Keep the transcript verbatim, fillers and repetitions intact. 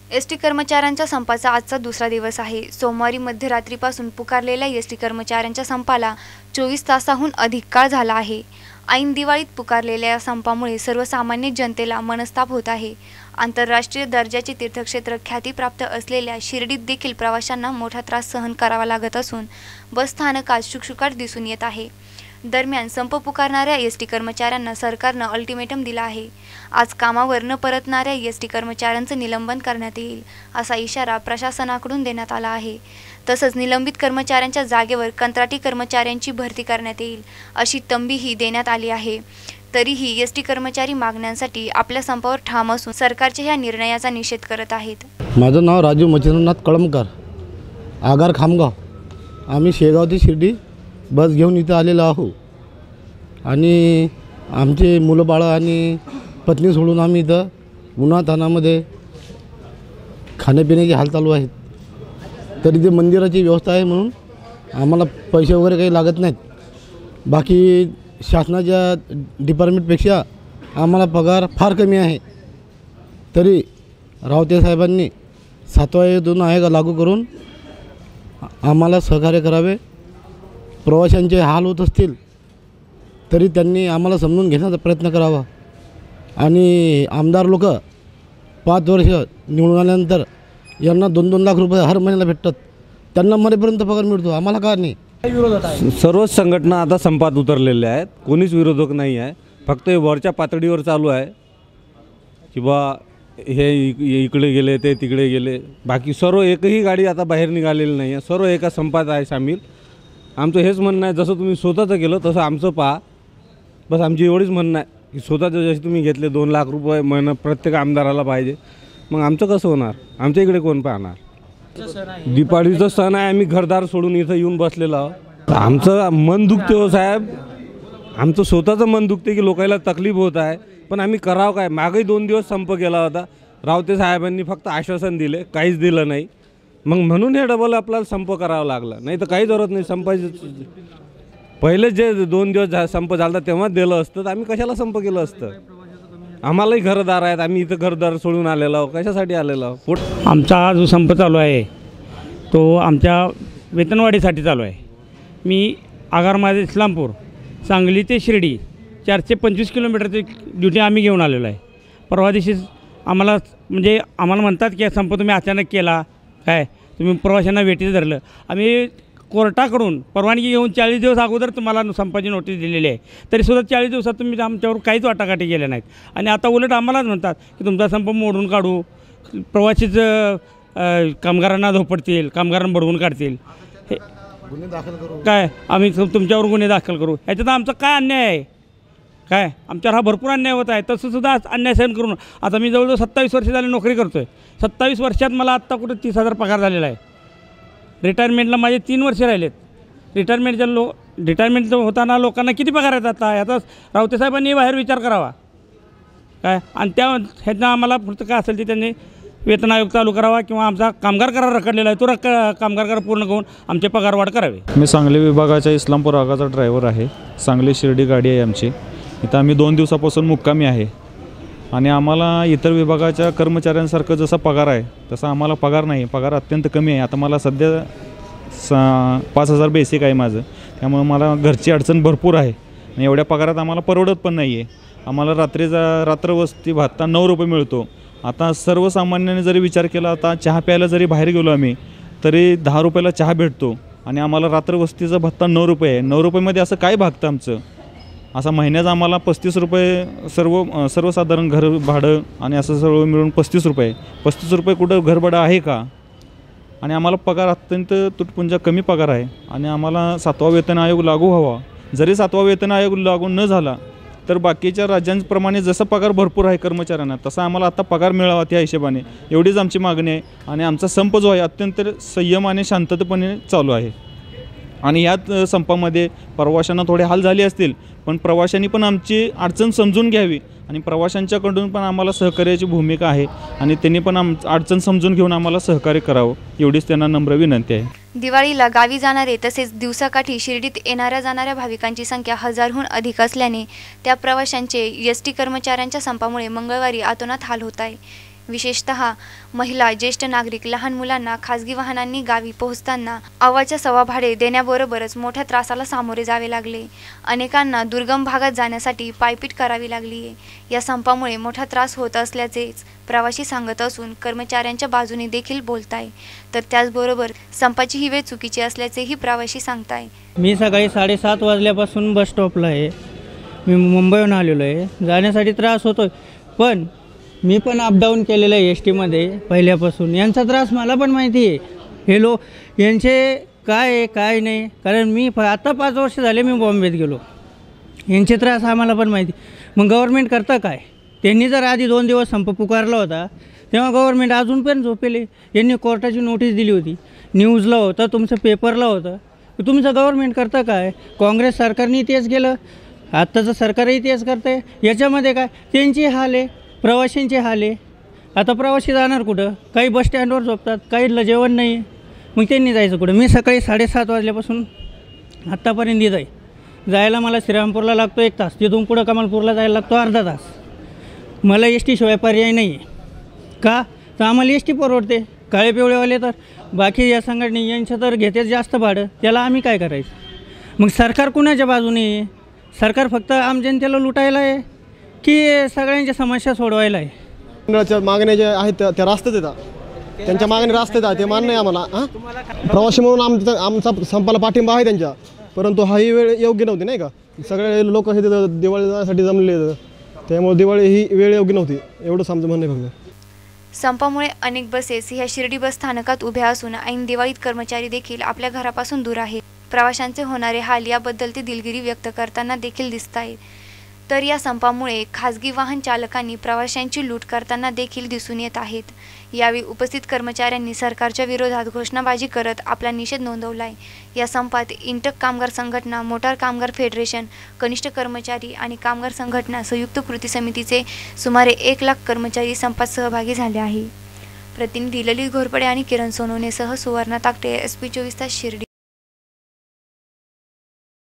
S T कर्मचाऱ्यांच्या संपाचा आजचा दुसरा दिवस आहे। सोमवारी मध्यरात्रीपासून पुकारलेल्या एस टी कर्मचाऱ्यांच्या संपाला चोवीस तासाहून अधिक काळ झाला आहे। ऐन दिवाळीत पुकारलेल्या या संपामुळे सर्वसामान्य जनतेला मनस्ताप होत आहे। आंतरराष्ट्रीय दर्जाचे तीर्थक्षेत्र ख्यातीप्राप्त असलेल्या शिर्डीत देखील प्रवाशांना मोठा त्रास सहन करावा लागत असून बस स्थानकात शुकशुकाट दिसून येत आहे। दरम्यान संप पुकारणाऱ्या एस टी कर्मचाऱ्यांना सरकारनं अल्टिमेटम दिला आहे। आज कामावर न परतणाऱ्या एस टी कर्मचाऱ्यांचं निलंबन करण्यात येईल असा इशारा प्रशासनाकडून देण्यात आला आहे। तसंच निलंबित कर्मचाऱ्यांच्या जागेवर कंत्राटी कर्मचाऱ्यांची भरती करण्यात येईल अशी तंबीही देण्यात आली आहे। तरीही एस टी कर्मचारी मागण्यांसाठी आपल्या संपावर ठाम असून सरकारच्या या निर्णयाचा निषेध करत आहेत। माझं नाव राजू मच्छिंद्रनाथ कळमकर, आगार खामगाव। आम्ही शेगाव ते शिर्डी बस घेऊन इथं आलेलो आहो आणि आमचे मुलं बाळं आणि पत्नी सोडून आम्ही इथं उन्हातानामध्ये खाण्यापिण्याची हाल चालू आहेत। तरी ते मंदिराची व्यवस्था आहे म्हणून आम्हाला पैसे वगैरे काही लागत नाहीत। बाकी शासनाच्या डिपार्टमेंटपेक्षा आम्हाला पगार फार कमी आहे। तरी रावते साहेबांनी सातवा वेतन आयोग लागू करून आम्हाला सहकार्य करावे। प्रवाशांचे हाल होत असतील तरी त्यांनी आम्हाला समजून घेण्याचा प्रयत्न करावा आणि आमदार लोक पाच वर्ष निवडून आल्यानंतर यांना दोन दोन लाख रुपये हर महिन्याला भेटतात, त्यांना मरेपर्यंत पगार मिळतो, आम्हाला का नाही। सर्वच संघटना आता संपात उतरलेल्या आहेत, कोणीच विरोधक नाही आहे। फक्त वरच्या पातळीवर चालू आहे की बा हे इकडे गेले ते तिकडे गेले, बाकी सर्व एकही गाडी आता बाहेर निघालेली नाही आहे। सर्व एका संपात आहे सामील। आमचं हेच म्हणणं आहे, जसं तुम्ही स्वतःचं केलं तसं आमचं पहा, बस आमची एवढीच म्हणणं आहे की स्वतःचं जसे तुम्ही घेतले दोन लाख रुपये महिना प्रत्येक आमदाराला पाहिजे, मग आमचं कसं होणार? आमच्या इकडे कोण पाहणार? दिवाळीचा सण आहे, आम्ही घरदार सोडून इथं येऊन बसलेलो आहोत। आमचं मन दुखते हो साहेब, आमचं स्वतःचं मन दुखते की लोकांना तकलीफ होत आहे, पण आम्ही करावं काय? मागही दोन दिवस संप केला होता, रावते साहेबांनी फक्त आश्वासन दिले, काहीच दिलं नाही। मग म्हणून हे डबल आपल्याला संप करावं लागलं, नाही तर काही जरूरत नाही संपायचं। पहिले जे दोन दिवस संप झाला तेव्हा दिलं असतं तर आम्ही कशाला संप केलं असतं? आम्हालाही घरदार आहेत, आम्ही इथं घरदार सोडून आलेलो आहोत, कशासाठी आलेलो आहोत? आमचा हा जो संप चालू आहे तो आमच्या वेतनवाढीसाठी चालू आहे। मी आगारमाळे इस्लामपूर सांगली ते शिर्डी चारशे पंचवीस किलोमीटरची ड्युटी आम्ही घेऊन आलेलो आहे। परवा दिवशी आम्हाला म्हणजे आम्हाला म्हणतात की संप तुम्ही अचानक केला काय, तुम्ही प्रवाशांना वेटीचं धरलं। आम्ही कोर्टाकडून परवानगी घेऊन चाळीस दिवस अगोदर तुम्हाला संपाची नोटीस दिलेली आहे, तरीसुद्धा चाळीस दिवसात तुम्ही आमच्यावर काहीच वाटाघाटी केल्या नाहीत आणि आता उलट आम्हालाच म्हणतात की तुमचा संप मोडून काढू, प्रवासीचं कामगारांना धोपडतील, कामगारांना बडवून काढतील, हे गुन्हे दाखल करू काय आम्ही तुमच्यावर गुन्हे दाखल करू। ह्याच्यात आमचा काय अन्याय आहे? काय आमच्यावर हा भरपूर अन्याय होत आहे। तसंसुद्धा अन्याय सहन करून आता मी जवळजवळ सत्तावीस वर्ष झाले नोकरी करतो आहे। सत्तावीस वर्षात मला आत्ता कुठे तीस हजार पगार झालेला आहे। रिटायरमेंटला माझे तीन वर्ष राहिलेत। रिटायरमेंटच्या लो रिटायरमेंट होताना लोकांना किती पगार येतात आता रावते साहेबांनी बाहेर विचार करावा काय, आणि त्या ह्याचा आम्हाला पुढचं काय असेल ते त्यांनी वेतन आयोग चालू करावा किंवा आमचा कामगार करार रखडलेला आहे तो रक कामगार करार पूर्ण करून आमचे पगारवाढ करावे। मी सांगली विभागाच्या इस्लामपूर भागाचा ड्रायव्हर आहे। सांगली शिर्डी गाडी आहे आमची। इथं आम्ही दोन दिवसापासून मुक्कामी आहे आणि आम्हाला इतर विभागाच्या कर्मचाऱ्यांसारखं जसा पगार आहे तसा आम्हाला पगार नाही, पगार अत्यंत कमी आहे। आता मला सध्या सा पाच हजार बेसिक आहे माझं, त्यामुळे मला घरची अडचण भरपूर आहे आणि एवढ्या पगारात आम्हाला परवडत पण नाही आहे। आम्हाला रात्रीचा रात्र वस्ती भत्ता नऊ रुपये मिळतो। आता सर्वसामान्याने जरी विचार केला, आता चहा प्यायला जरी बाहेर गेलो आम्ही तरी दहा रुपयाला चहा भेटतो आणि आम्हाला रात्र वस्तीचा भत्ता नऊ रुपये आहे। नऊ रुपयेमध्ये असं काय भागतं आमचं? असा महिन्याचा आम्हाला पस्तीस रुपये सर्व सर्वसाधारण घर भाडं आणि असं सर्व मिळून पस्तीस रुपये पस्तीस रुपये कुठं घरभाडं आहे का? आणि आम्हाला पगार अत्यंत तुटपुंजा कमी पगार आहे आणि आम्हाला सातवा वेतन आयोग लागू व्हावा। जरी सातवा वेतन आयोग लागू न झाला तर बाकीच्या राज्यांप्रमाणे जसं पगार भरपूर आहे कर्मचाऱ्यांना तसा आम्हाला आता पगार मिळावा त्या हिशोबाने, एवढीच आमची मागणी आहे। आणि आमचा संप जो आहे अत्यंत संयम आणि शांततेपणे चालू आहे आणि यात संपामध्ये प्रवाशांना थोडे हाल झाले असतील, पण प्रवाशांनी पण आमची अडचण समजून घ्यावी आणि प्रवाशांच्याकडून पण आम्हाला सहकार्याची भूमिका आहे आणि त्यांनी पण आम अडचण समजून घेऊन आम्हाला सहकार्य करावं, एवढीच त्यांना नम्र विनंती आहे। दिवाळीला गावी जाणारे तसेच दिवसाकाठी शिर्डीत येणाऱ्या जाणाऱ्या भाविकांची संख्या हजारहून अधिक असल्याने त्या प्रवाशांचे एस टी कर्मचाऱ्यांच्या संपामुळे मंगळवारी अतोनात हाल होत आहे। विशेषतः महिला, ज्येष्ठ नागरिक, लहान मुलांना खासगी वाहनांनी गावी पोहोचताना अव्वाच्या सव्वा भाडे देण्याबरोबरच मोठ्या त्रासाला सामोरे जावे लागले. अनेकांना दुर्गम भागात जाण्यासाठी पायपीट करावी लागली आहे. या संपामुळे मोठा त्रास होत असल्याचेच प्रवासी सांगत असून कर्मचाऱ्यांच्या बाजूने देखील बोलताय. तर त्याचबरोबर संपाची ही वेळ चुकीची असल्याचेही प्रवासी सांगताय. मी सकाळी साडेसात वाजल्यापासून बस स्टॉपला आहे. मी मुंबईहून आलेलो आहे. जाण्यासाठी त्रास होतो आहे, पण मी पण अपडाऊन केलेलं आहे एस टीमध्ये पहिल्यापासून. यांचा त्रास मला पण माहिती आहे. हे लो यांचे काय आहे काय नाही, कारण मी प आता पाच वर्ष झाले मी बॉम्बेत गेलो. यांचे त्रास आम्हाला पण माहिती. मग गव्हर्मेंट करतं काय? त्यांनी जर आधी दोन दिवस संप पुकारला होता तेव्हा गव्हर्मेंट अजून पण झोपेले. यांनी कोर्टाची नोटीस दिली होती, न्यूजला होतं, तुमचं पेपरला होतं. तुमचं गव्हर्मेंट करतं काय? काँग्रेस सरकारने तेच केलं, आत्ताचं सरकारही तेच करतं आहे. याच्यामध्ये काय त्यांची हाल आहे, प्रवाशांचे हाल आहे. आता प्रवासी जाणार कुठं? काही बस स्टँडवर झोपतात, काहीला जेवण नाही आहे. मग त्यांनी जायचं कुठं? मी सकाळी साडेसात वाजल्यापासून आत्तापर्यंत येत आहे. जायला मला श्रीरामपूरला लागतो एक तास, तिथून पुढं कमालपूरला जायला लागतो अर्धा तास. मला एस टी शिवाय पर्याय नाही आहे. का तर आम्हाला एस टी परवडते. काळे पिवळेवाले तर बाकी या संघटने यांचं तर घेतेच जास्त भाडं, त्याला आम्ही काय करायचं? मग सरकार कुणाच्या बाजूने आहे? सरकार फक्त आम जनतेला लुटायला आहे की सगळ्यांच्या समस्या सोडवायला आहे? मंडळाच्या मागण्या ज्या आहेत त्या त्या रास्तेत येतात, त्यांच्या मागण्या रास्तेत आहेत, ते मान्य आहे आम्हाला. हां, प्रवासी म्हणून आमचा आमचा संपाला पाठिंबा आहे त्यांच्या, परंतु हाही वेळ योग्य नव्हती नाही का. सगळे लोक हे तिथं दिवाळी जाण्यासाठी जमले, त्यामुळे दिवाळी ही वेळ योग्य नव्हती, एवढंच आमचं म्हणणं आहे फक्त. संपामुळे अनेक बसेस ह्या शिर्डी बस स्थानकात उभ्या असून ऐन दिवाळीत कर्मचारी देखील आपल्या घरापासून दूर आहेत. प्रवाशांचे होणारे हाल याबद्दल ते दिलगिरी व्यक्त करताना देखील दिसत आहेत. तर या संपामुळे खासगी वाहन चालकांनी प्रवाशांची लूट करताना देखील दिसून येत आहेत. यावेळी उपस्थित कर्मचाऱ्यांनी सरकारच्या विरोधात घोषणाबाजी करत आपला निषेध नोंदवलाय. या संपात इंटक कामगार संघटना, मोटार कामगार फेडरेशन, कनिष्ठ कर्मचारी आणि कामगार संघटना संयुक्त कृती समितीचे सुमारे एक लाख कर्मचारी संपात सहभागी झाले आहे. प्रतिनिधी ललित घोरपडे आणि किरण सोनवणेसह सुवर्णा ताकटे, एस पी चोवीस तास शिर्डी.